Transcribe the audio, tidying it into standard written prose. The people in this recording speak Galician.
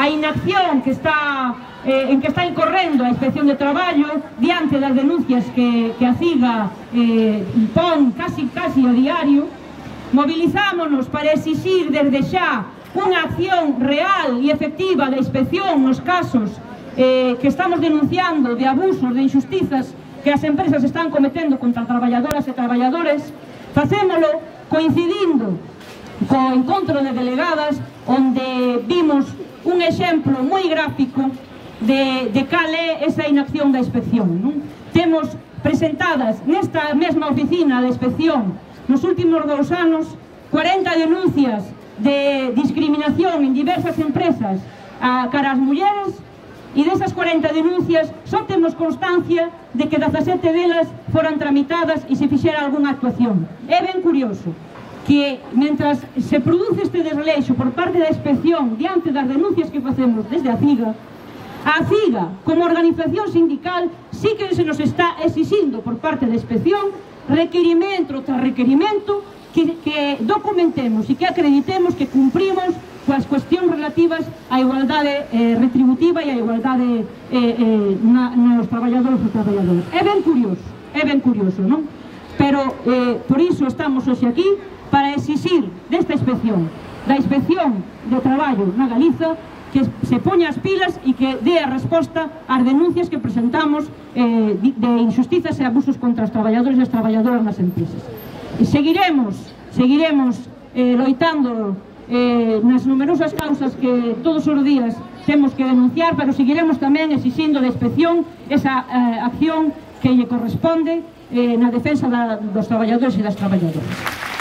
a inacción en que está incorrendo a Inspección de Traballo diante das denuncias que a CIGA pon casi a diario. Movilizámonos para exixir desde xa unha acción real e efectiva da inspección nos casos que estamos denunciando de abusos, de injustizas que as empresas están cometendo contra traballadoras e traballadores. Facémolo coincidindo co encontro de delegadas, onde vimos un exemplo moi gráfico de cal é esa inacción da inspección, non? Temos presentadas nesta mesma oficina de inspección nos últimos 2 anos 40 denuncias de discriminación en diversas empresas cara ás mulleres, e desas 40 denuncias só temos constancia de que 17 delas foran tramitadas e se fixera algunha actuación. É ben curioso que, mentras se produce este desleixo por parte da inspección diante das denuncias que facemos desde a CIGA, como organización sindical, sí que se nos está exixindo por parte da inspección requerimento tras requerimento que documentemos e que acreditemos que cumprimos coas cuestións relativas á igualdade retributiva e á igualdade nos traballadores e traballadoras. É ben curioso, non? Pero por iso estamos hoxe aquí, para exixir desta inspección, da Inspección de Traballo na Galiza, que se poña as pilas e que dé a resposta ás denuncias que presentamos de injustizas e abusos contra os traballadores e as traballadoras nas empresas. Seguiremos loitando nas numerosas causas que todos os días temos que denunciar, pero seguiremos tamén exixindo da inspección esa acción que lle corresponde na defensa dos traballadores e das traballadoras.